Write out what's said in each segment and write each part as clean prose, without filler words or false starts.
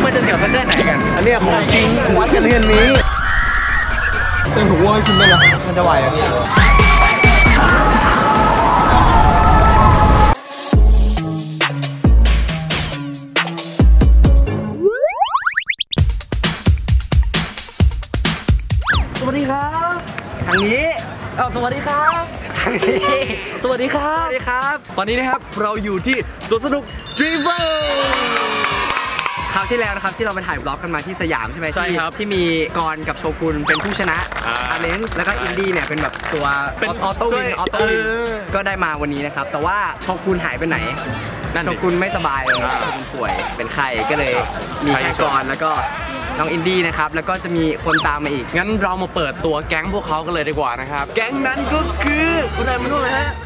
มันจะเสียวสักแค่ไหนกันอันนี้ของจริงวัดกันเรื่องนี้แต่ผมว่ากินได้นะมันจะไหวอ่ะสวัสดีครับทางนี้สวัสดีครับทางนี้สวัสดีครับสวัสดีครับตอนนี้นะครับเราอยู่ที่สวนสนุก Dreamworld คราวที่แล้วนะครับที่เราไปถ่ายบล็อกกันมาที่สยามใช่ไหมใช่ครับที่มีกรกับโชกุนเป็นผู้ชนะอาเลนแล้วก็อินดี้เนี่ยเป็นแบบตัวเป็นออโต้วินก็ได้มาวันนี้นะครับแต่ว่าโชกุนหายไปไหนโชกุนไม่สบายเลยเป็นป่วยเป็นไข้ก็เลยมีแค่กรแล้วก็น้องอินดี้นะครับแล้วก็จะมีคนตามมาอีกงั้นเรามาเปิดตัวแก๊งพวกเขากันเลยดีกว่านะครับแก๊งนั้นก็คือคนไหนมาดูเลยฮะ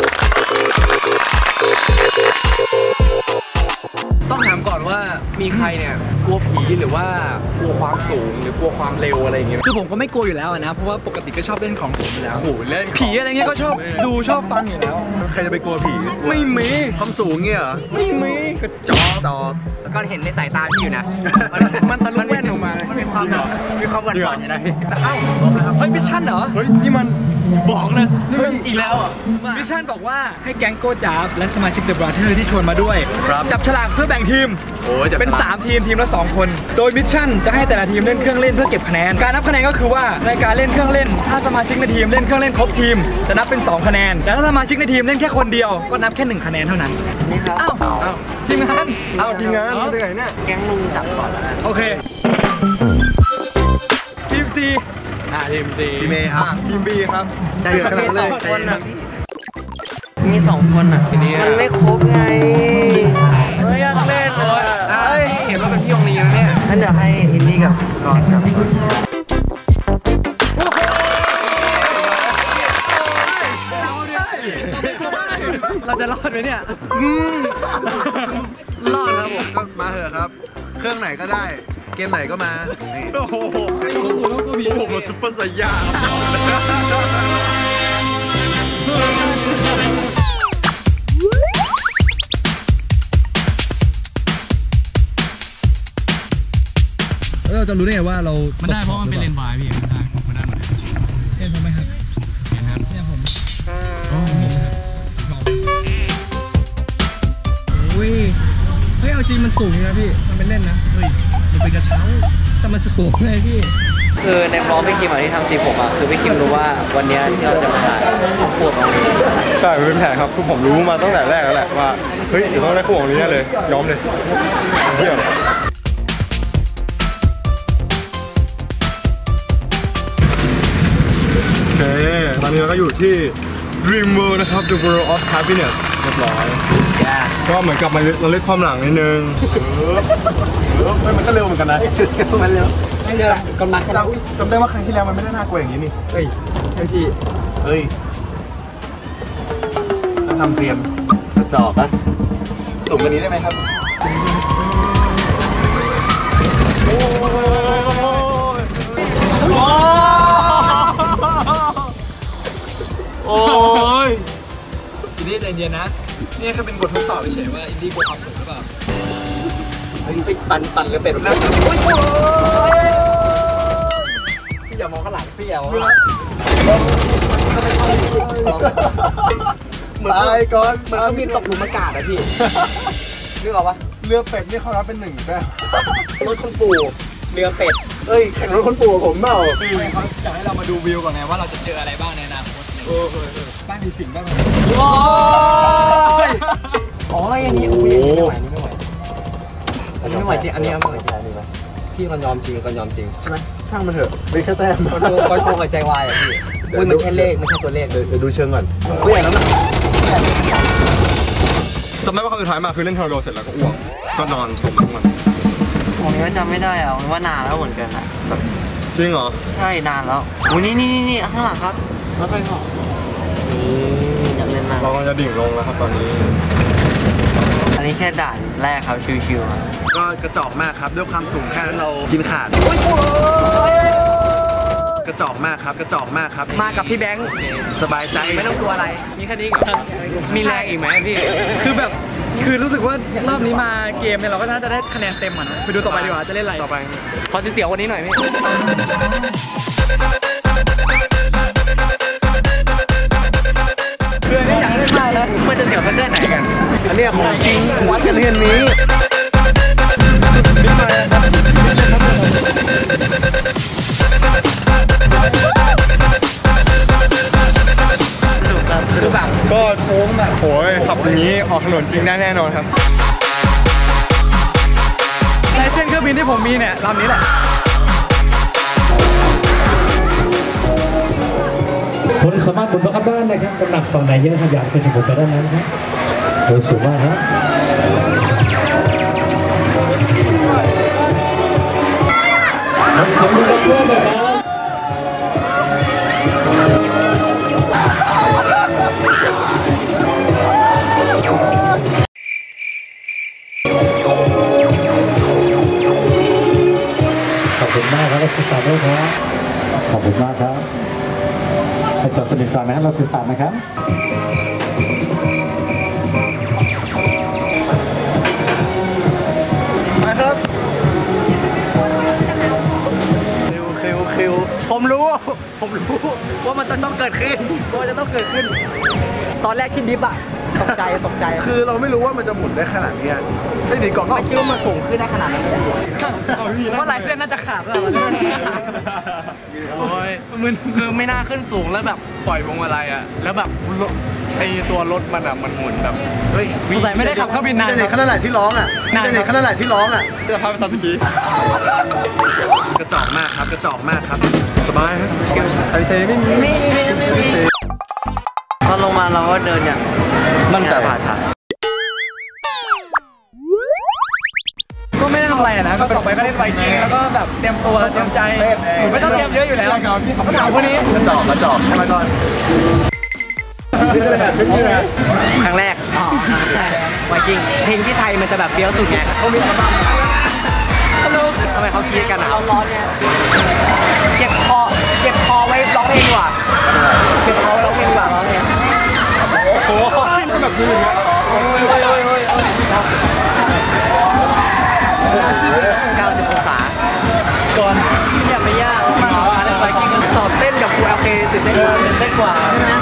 ต้องถามก่อนว่ามีใครเนี่ยกลัวผีหรือว่ากลัวความสูงหรือกลัวความเร็วอะไรอย่างเงี้ยคือผมก็ไม่กลัวอยู่แล้วนะเพราะว่าปกติก็ชอบเล่นของสูงอยู่แล้วโอ้เล่นผีอะไรเงี้ยก็ชอบดูชอบฟังอยู่แล้วใครจะไปกลัวผีไม่มีความสูงเงี้ยเหรอไม่มีก็จอบก็เห็นในสายตาพี่อยู่นะมันตะลุแว่นออกมามันมีความหวั่นอยู่นะเฮ้ยมิชชั่นเหรอเฮ้ยนี่มันบอกเลยอีกแล้วอ่ะมิชชั่นบอกว่าให้แก๊งโกจาบและสมาชิกเดอะบราเธอร์ที่ชวนมาด้วยจับฉลากเพื่อแบ่งทีมเป็น3ทีมละ2คนโดยมิชชั่นจะให้แต่ละทีมเล่นเครื่องเล่นเพื่อเก็บคะแนนการนับคะแนนก็คือว่าในการเล่นเครื่องเล่นถ้าสมาชิกในทีมเล่นเครื่องเล่นครบทีมจะนับเป็น2คะแนนแต่ถ้าสมาชิกในทีมเล่นแค่คนเดียวก็นับแค่1คะแนนเท่านั้นนี่ครับทีมงานทีมงานมาจากไหนเนี่ยแก๊งลุงจับก่อนโอเคทีม C ทีม C ทีม A ครับทีม B ครับใจเย็นกันเลยมี2คนอ่ะมันไม่ครบไงไม่อยากเล่นเห็นว่าเป็นพี่องลีแล้วเนี่ยงั้นเดี๋ยวให้อินดี้กับกอนครับเราจะรอดไหมเนี่ยรอดครับผมก็มาเถอะครับเครื่องไหนก็ได้เกมไหนก็มาโอ้โหซุปเปอร์ไซย่าเราจะรู้ได้ไงว่าเรามันได้เพราะมันเป็นเลนส์วายพี่มันได้หมดเลยเห็นผมไหมครับเห็นครับเนี่ยผมเฮ้ยเอาจริงมันสูงนะพี่มันเป็นเล่นนะเฮ้ยมันเป็นกระเช้าแต่มันสูงเลยพี่คือในบล็อกพี่คิมที่ทำสีผมอ่ะคือพี่คิมรู้ว่าวันนี้ที่เราจะมาถ่ายคู่ของนี้ใช่เป็นแผนครับคือผมรู้มาตั้งแต่แรกแล้วแหละว่าเฮ้ยเดี๋ยวต้องได้คู่ของนี้เลยยอมเลยเที่ยวโอเคตอนนี้เราก็อยู่ที่ Dreamworld นะครับ The World of Happiness เรียบร้อยก็เหมือนกับเราเล่นความหลังนิดนึงมันก็เร็วเหมือนกันนะมันเร็วกำลังจำได้ว่าครั้งที่แล้วมันไม่ได้น่ากลัวอย่างนี้นี่เฮ้ยพี่เฮ้ยต้องทำเซียนกระจอกนะสูงกว่านี้ได้ไหมครับโอ้ยอินดี้ใจเย็นนะนี่แค่เป็นบททดสอบเฉยว่าอินดี้กลัวความสูงหรือเปล่าเฮ้ยไปปั่นกันเป็นแล้วพี่อย่ามองข้างหลังพี่อย่ามองตายก่อนมันก็มีตกหลุมอากาศนะพี่นึกออกปะเรือเป็ดนี่เขารับเป็น1ได้รถคนปู่เรือเป็ดเอ้ยแข่งรถคนปู่ผมเปล่าเขาอยากให้เรามาดูวิวก่อนไงว่าเราจะเจออะไรบ้างในอนาคตบ้างมีสิ่งบ้างโอ้ยอ๋ออันนี้อุ้ยไม่ไหวอันนี้ไม่ไหวจริงอันนี้ไม่ไหวจริงพี่ก่อนยอมจริงก่อนยอมจริงใช่ไหมช่างมันเถอะได้แค่แต้มคอยโกงกับใจวายอ่ะพี่อุ้ยมันแค่เลขมันแค่ตัวเลขเดี๋ยวดูเชิงก่อนตัวอย่างนั้นนะจำได้ว่าครั้งสุดท้ายมาคือเล่นทอร์โดเสร็จแล้วก็อ้วกก็นอนสมทั้งวันผมก็จำไม่ได้อ่ะว่านานแล้วเหมือนกันอ่ะจริงเหรอใช่นานแล้วโอ้นี่ข้างหลังครับแล้วไปหออยากเล่นมากเราจะดิ่งลงแล้วครับตอนนี้อันนี้แค่ด่านแรกครับชิวๆก็กระจอกมากครับด้วยความสูงแค่นั้นเรากินขาดกระจอกมากครับกระจอกมากครับมากับพี่แบงค์สบายใจไม่ต้องกลัวอะไรมีแค่นี้เหรอมีแรงอีกไหมพี่คือแบบคือรู้สึกว่ารอบนี้มาเกมเนี่ยเราก็น่าจะได้คะแนนเต็มอ่ะนะไปดูต่อไปดีกว่าจะเล่นอะไรต่อไปขอเสียววันนี้หน่อยพี่คือนี่อยากเล่นมากนะมันจะเสียวกันแค่ไหนกันอันนี้ของจริงวัดกันเรื่องนี้คือแบบก็โค้งแบบโอ้ยขับอย่างนี้ออกถนนจริงได้แน่นอนครับในเส้นเครื่องบินที่ผมมีเนี่ยลำนี้แหละคนสามารถหมุนบังคับด้านนะครับน้ำหนักฝั่งไหนเยอะขยันก็จะหมุนไปด้านนั้นครับโดยสูงมากครับสมบูรณ์ด้วยนะครับขอบคุณมากครับและสื่อสารด้วยครับขอบคุณมากครับให้จอดสนิทก่อนนะครับเราสื่อสารนะครับมาครับคิวผมรู้ว่ามันจะต้องเกิดขึ้นตอนแรกที่ดิฟอะตกใจคือเราไม่รู้ว่ามันจะหมุนได้ขนาดนี้ได้ดีก่อนก็ไม่คิดว่ามันสูงขึ้นได้ขนาดนั้นเลยว่าหลายเส้นน่าจะขาดแล้วโอ้ยมันคือไม่น่าขึ้นสูงแล้วแบบปล่อยวงอะไรอะแล้วแบบไอตัวรถมันอะมันหมุนแบบเฮ้ยสงสัยไม่ได้ขับเครื่องบินนานขนาดไหนที่ร้องอ่ะขนาดไหนที่ร้องอ่ะเดี๋ยวพาไปตอนทีกระจอกมากครับสบายครับไอเซไม่มีตอนลงมาเราก็เดินอย่างมั่นใจผ่านก็ไม่ได้ทำอะไรนะก็ต่อไปก็เล่นไวกิ้งแล้วก็แบบเตรียมตัวเตรียมใจผมไม่ต้องเตรียมเยอะอยู่แล้วเขาถามคนนี้กระจอกให้มาก่อนครั้งแรกไวกิ้งเพลงที่ไทยมันจะแบบเฟี้ยวสุดไงเขามีอัลบั้มทำไมเขาคิดกันนะร้อนไงเก็บคอไว้ร้องเพลงว่ะเก็บคอไว้ร้องเพลงว่ะร้องเนี่ยโอ้โหแบบนี้เลย 90 องศาก่อนอย่าไปยากอะไรไปกินสอบเต้นกับครูโอเคตื่นเต้นกว่าใช่ไหม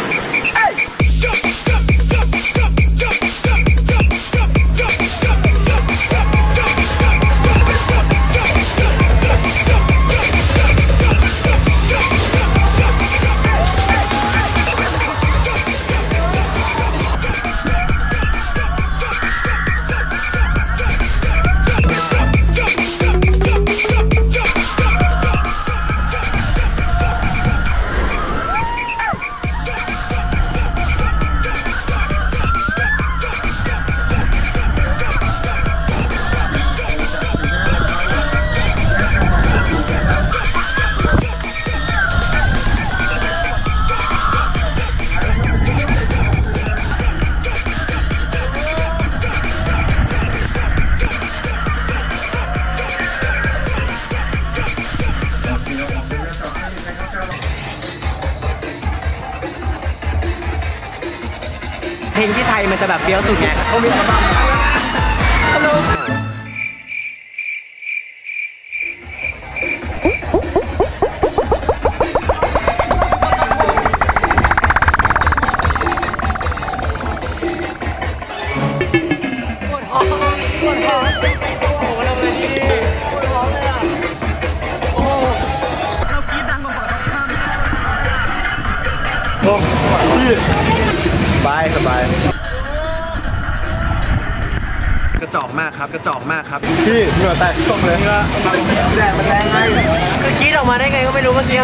เพลงที่ไทยมันจะแบบเฟี้ยวสุดไงเขามีอัลบั้มปวดท้องโอ้โหเราเลยดีปวดท้องเลยอ่ะโอ้เรากรี๊ดดังกว่าก่อนโอ้พี่สบายกระจอกมากครับพี่เหงื่อแตกตรงเลยแดดมันแรงไงคือกรี๊ดออกมาได้ไงก็ไม่รู้เมื่อกี้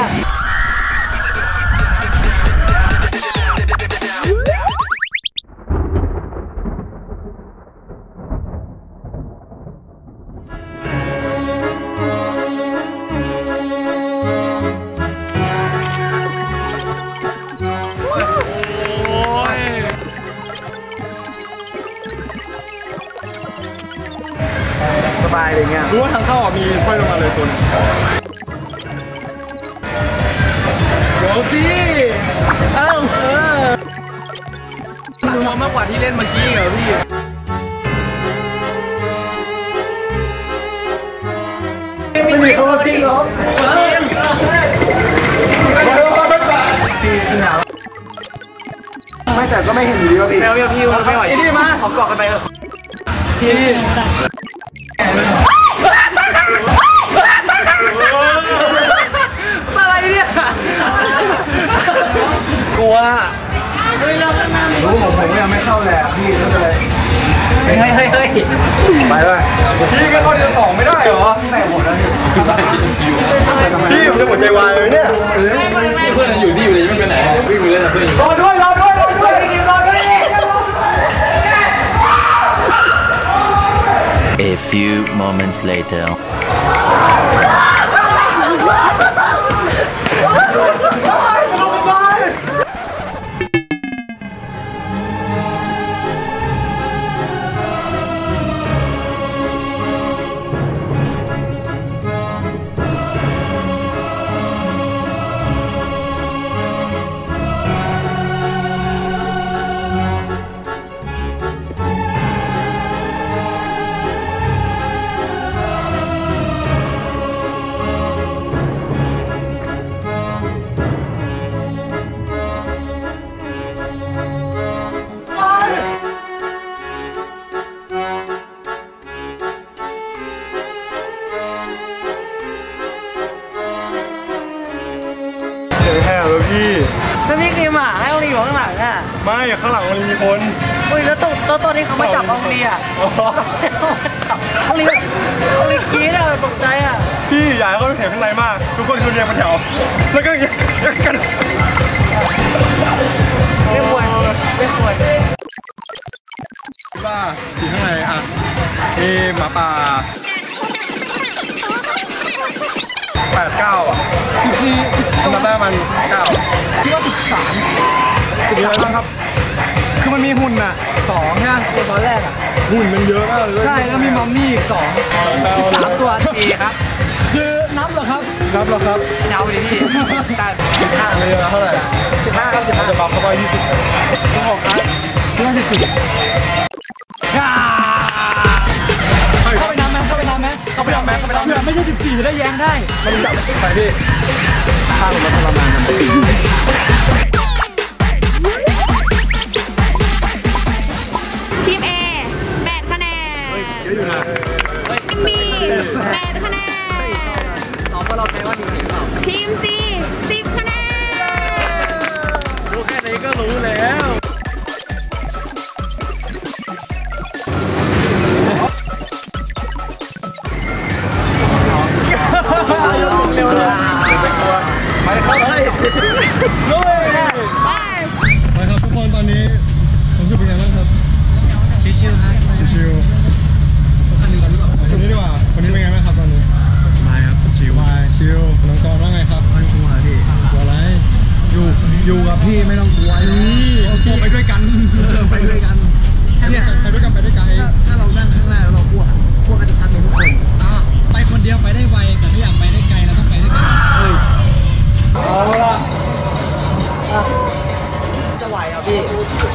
สบายอะไรเงี้ยรู้ว่าทางเข้ามีค่อยลงมาเลยตุนโรตี้ดูมากกว่าที่เล่นเมื่อกี้เหรอพี่ไม่แต่ก็ไม่เห็นอยู่ดีว่าพี่ไม่ไหวพี่มาขอเกาะกันไปเถอะพี่อะไรเนี่ยกลัวรู้ผมยังไม่เข้าแหละพี่ไม่เป็นไรเฮ้ยไปเลยพี่ก็เข้าเดือน2ไม่ได้เหรอแต่หมดแล้วพี่ผมจะหมดใจวายเลยเนี่ยเพื่อนอยู่ที่อยู่เลยไม่ไปไหนวิ่งไปเล่นกับเพื่อนรอด้วย A few moments later. ถ้าพี่คิมอ่ะให้องลีอยู่ข้างหลังอ่ะไม่ข้างหลังมันมีคนอุ้ยแล้วตอนนี้เขามาจับองลีอ่ะองลีกรี๊ดอ่ะตกใจอ่ะพี่ใหญ่เขาเห็นข้างในมากทุกคนคือเรียงเป็นแถวแล้วก็กันไม่ควรว่าอยู่ข้างในอ่ะมีหมาป่า8-9อ่ะ14มาได้มัน9พี่ว่า13มีอะไรบ้างครับคือมันมีหุ่นอ่ะ2เนี่ยตอนแรกอ่ะหุ่นมันเยอะมากเลยใช่แล้วมีมัมมี่อีก13ตัวครับคือนับเหรอครับเดาดิพี่แต่15เลยเท่าไหร่15ครับ15จะบัฟเข้าไป20ต้องออกครับพี่ว่า14เข้าไปน้ำไหมเพื่อไม่ใช่14จะได้แย้งได้มันจับไปพี่ข้าวมันทรมานทีม A 8 คะแนนทีม B 8 คะแนนน้องก็เราแค่ว่าทีมเปล่าทีม C 10 คะแนนรู้แค่นี้ก็รู้แล้วเร็วเลยไปครับไปครับทุกคนตอนนี้ผมรู้สึกเป็นไงบ้างครับชิวๆครับชิวๆคนนี้ก่อนหรือเปล่าคนนี้ดีกว่าคนนี้เป็นไงบ้างครับตอนนี้มาครับชิวน้องกรว่าไงครับไม่กลัวพี่กลัวอะไรอยู่กับพี่ไม่ต้องกลัวนี่โอเคไปด้วยกันเนี่ยไปด้วยกันถ้าเรานั่งข้างหน้าเรากลัวกันจะทันทุกคนไปคนเดียวไปได้ไวแต่ถ้าอยากไปได้ไกลเราต้องไปด้วยกันเอาละจะไหวอ่ะพี่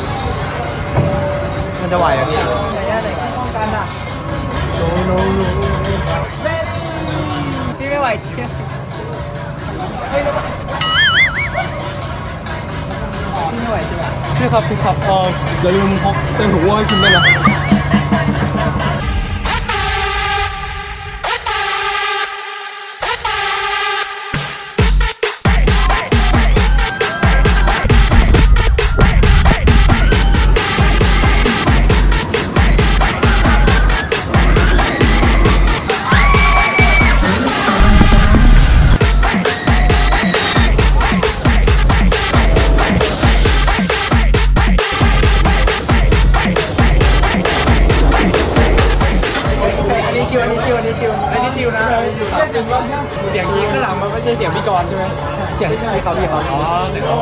มันจะไหวอ่ะพี่ไหนป้องกันอ่ะพี่ไม่ไหวจริงพี่ไม่ไหวจริงอ่ะพี่ครับอย่าลืมพกเต็มหัวให้กินด้วยนะเสียงนี้ข้างหลังมันไม่ใช่เสียงพี่กรณ์ใช่ไหมเสียงพี่เขาอ๋อเสียง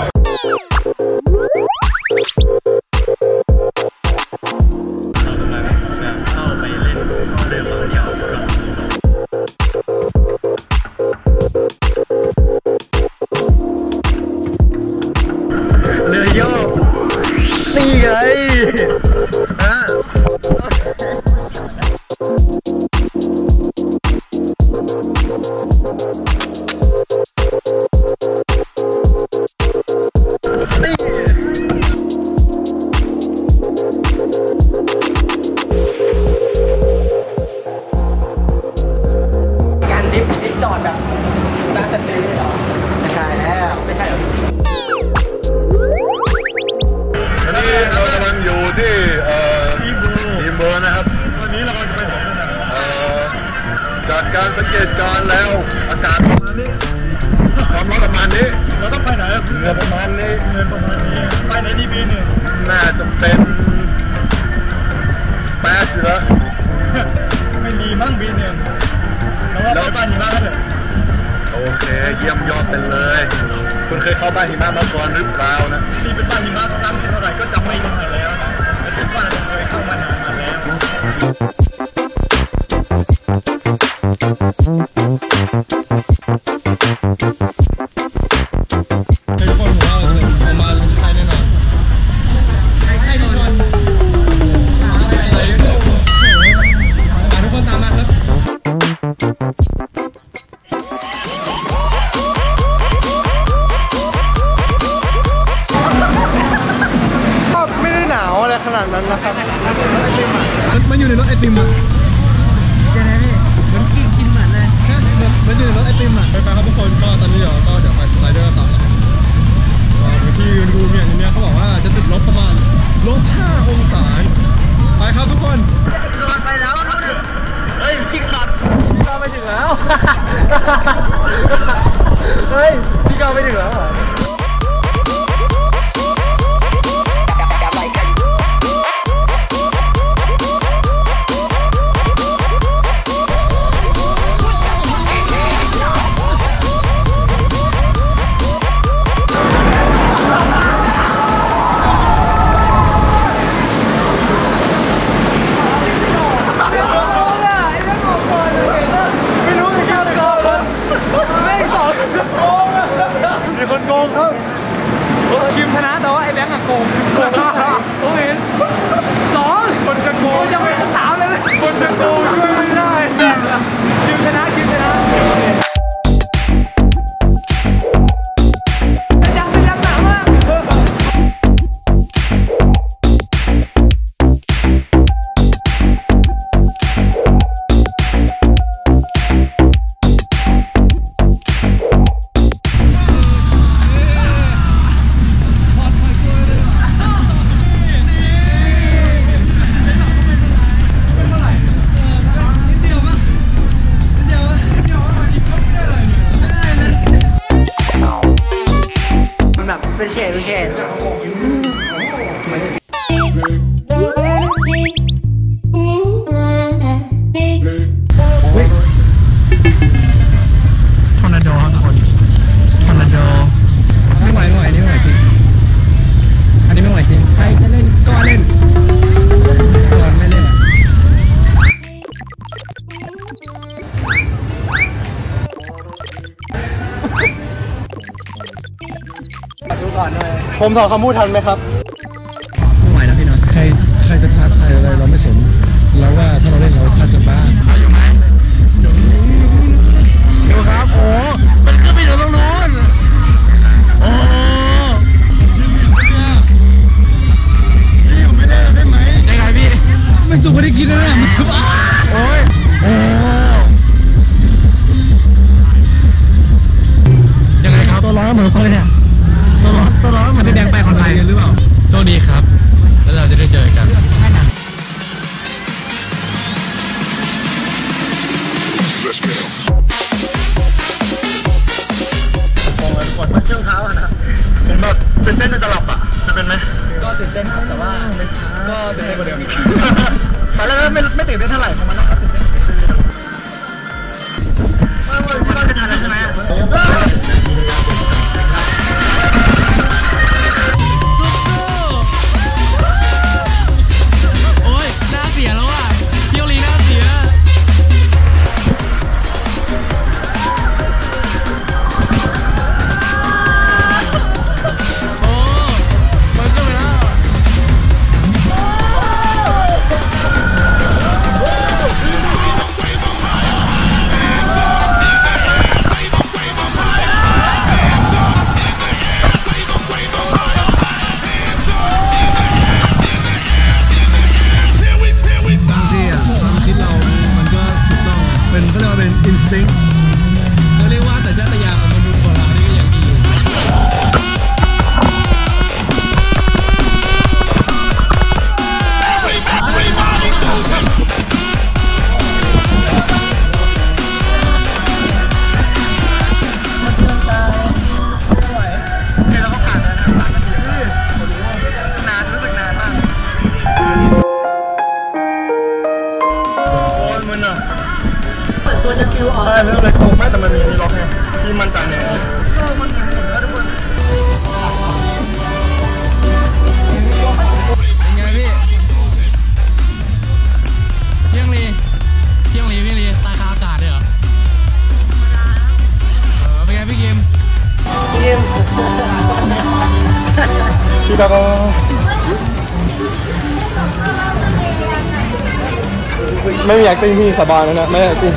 เข้าไปเล่นเรือเดี่ยวเรือโยกนี่ไงฮะจอดแบบร้านสตรีทเหรอไม่ใช่แล้วไม่ใช่หรอวันนี้เรากำลังอยู่ที่ทีมเบอร์นะครับวันนี้เรากำลังจะไปจากการสังเกตการณ์แล้วอากาศประมาณนี้ความร้อนประมาณนี้เราต้องไปไหนเรือประมาณนี้ไปไหนดีบีเนี่ยน่าจะเป็นแปดสิแล้วไม่มีมั่งบีเนี่ยเราไปบ้านหิมะกันเถอะโอเคเยี่ยมยอดไปเลยคุณเคยเข้าบ้านหิมะมาก่อนหรือเปล่านะนี่เป็นบ้านหิมะตั้งเท่าไหร่ก็จำไม่ได้แล้วนะเป็นบ้านที่เคยเข้ามานานมาแล้วทุกคนผมว่าเอามาใช้แน่นอนใช่ชนช้าไปเลยทุกคนตามมาครับไม่ได้หนาวอะไรขนาดนั้นนะครับมันอยู่ในรถไอติมอ่ะใช่ไหมพี่มันกินเหมือนเลยมันอยู่ในรถไอติมอ่ะไปครับทุกคนก็ตอนนี้เดี๋ยวไปสไลเดอร์ต่อที่ดูเนี่ยเขาบอกว่าจะติดลบประมาณ-5 องศาไปครับทุกคนไปแล้วครับเฮ้ยพี่กาวไปถึงแล้วเฮ้ยพี่กาวไปถึงแล้วเหรอทีมชนะแต่ว่าไอ้แบงค์อะโกงโอ้ย2คนจะโกงยังไม่3เลยคนจะโกงช่วยไม่ได้ทีมชนะยังหนามากเป็นเขตทอร์นาโดครับทุกคนทอร์นาโดไม่ไหวอันนี้ไม่ไหวจริงใครจะเล่นก็เล่นไม่เล่นผมถอดคำพูดทันไหมครับไม่ไหวนะพี่น้องใครจะท้าทายอะไรเราไม่สนแล้วว่าถ้าเราเล่นเราถ้าจะบ้าอยู่ไหมดูครับโอ้มันขึ้นไปอยู่ตรงนู้นโอ้พี่ผมไม่ได้แล้วได้ไหมได้ไงพี่ไม่สุกไม่ได้กินแล้วเนี่ยโอ้ยยังไงครับตัวร้อนเหมือนเขาเลยเนี่ยตัวร้อนเหมือนที่แดงไปคนไทยหรือเปล่าโชคดีครับแล้วเราจะได้เจอกันมองเลยทุกคนมาเชื่องเท้าอะนะผมแบบตื่นเต้นจะหลับอ่ะจะเป็นไหมก็ตื่นเต้นครับแต่ว่าก็ตื่นเต้นกว่าเดิมตอนแรกไม่ตื่นเต้นเท่าไหร่ประมาณนั้นครับไม่จะทานอะไรใช่ไหมเรียกว่าสัญชาตญาณของมนุษย์ของเรานี่ก็ยังมีอยู่ใช่เรื่องอะไรโกงแม่แต่มันมีล็อกไงที่มันจังเนี่ยเป็นไงพี่เที่ยงลีพี่ลีตายคาอากาศเลยเหรอเป็นไงพี่กิมพี่ตาก็ไม่อยากเต้นพี่สบายนะไม่อยากเต้น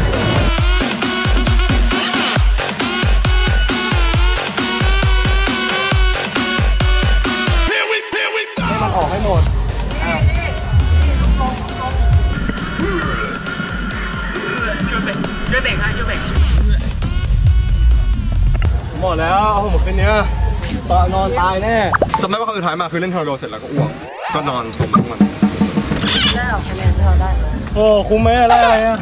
มันออกให้หมดช่วยเบรกหมดแล้วเอาหมดเป็นเนี้ยนอนตายแน่จำได้ว่าครั้งสุดท้ายมาคือเล่นทอร์โดเสร็จแล้วก็อ้วกก็นอนสมทั้งวันได้ออกคะแนนที่เราได้ไหมโอ้คุ้มไหมอะไรอ่ะ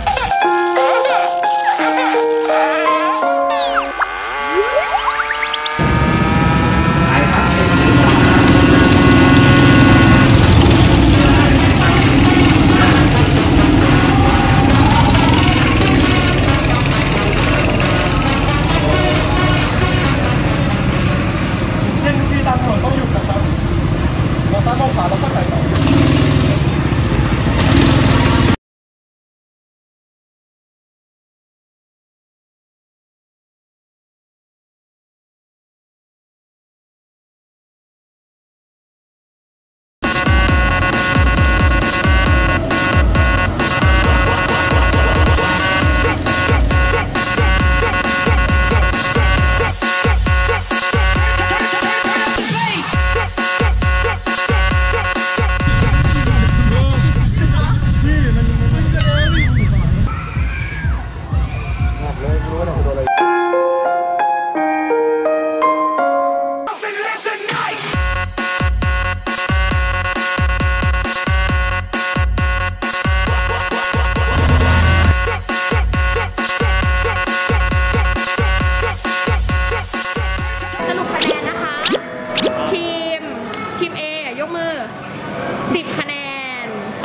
10 คะแนน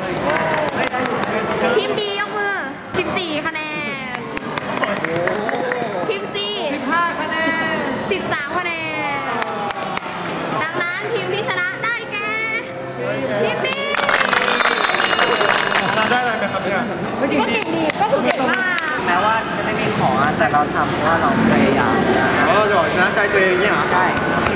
ทีม B ยกมือ14 คะแนนทีม C 15 คะแนน13 คะแนนดังนั้นทีมที่ชนะได้แก่ทีม C ได้อะไรไหมครับเนี่ยก็เก่งดีก็คือเก่งมากแม้ว่าจะไม่มีของแต่เราทำเพราะว่าเราพยายามเราจะบอกชนะใจตัวเองเนี่ยเหรอใช่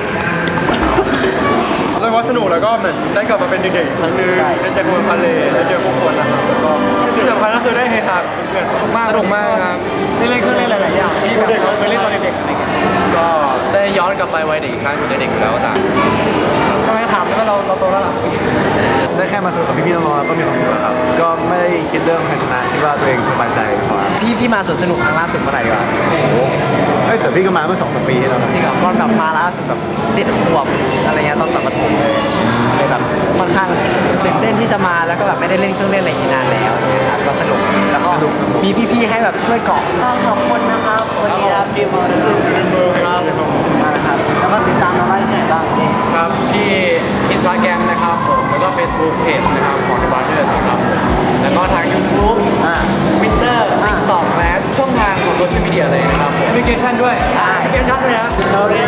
เรื่องว่าสนุกแล้วก็เหมือนได้กลับมาเป็นเด็กๆอีกครั้งนึงได้เจอคนทะเลได้เจอผู้คนนะครับแล้วก็ที่สำคัญก็คือได้เฮฮาเพื่อนสนุกมากครับได้เล่นเครื่องเล่นหลายๆอย่างที่แบบเราเคยเล่นตอนเด็กๆอะไรเงี้ยก็ได้ย้อนกลับไปวัยเด็กอีกครั้งเป็นเด็กอยู่แล้วต่างก็ไม่ถามแล้วเราโตแล้วหรอได้แค่มาสนุกกับพี่ๆน้องๆก็มีความสุขแล้วครับก็ไม่ได้คิดเรื่องใครชนะคิดว่าตัวเองสบายใจพอพี่มาสนุกครั้งล่าสุดเมื่อไหร่ดีกว่าแต่พี่ก็มาเมื่อ2-3 ปีที่แล้วจริงเหรอตอนแบบมาล่าสุดแบบ7 ขวบอะไรเงี้ยตอนประถมเลยแบบค่อนข้างตื่นเต้นที่จะมาแล้วก็แบบไม่ได้เล่นเครื่องเล่นอะไรอย่างนี้นานแล้วนะครับก็สนุกแล้วก็มีพี่ๆให้แบบช่วยเกาะขอบคุณนะครับวันนี้ครับทีมมาสู้ครับนะครับแล้วก็ติดตามเราได้ที่ไหนบ้างครับที่ Instagram นะครับผมแล้วก็ Facebook Page นะครับของ The Brothers ครับแล้วก็ทาง YouTube Twitter TikTok และทุกช่องทางของโซเชียลมีเดียเลยนะครับแอปพลิเคชันด้วยแอปพลิเคชันเลยครับ Story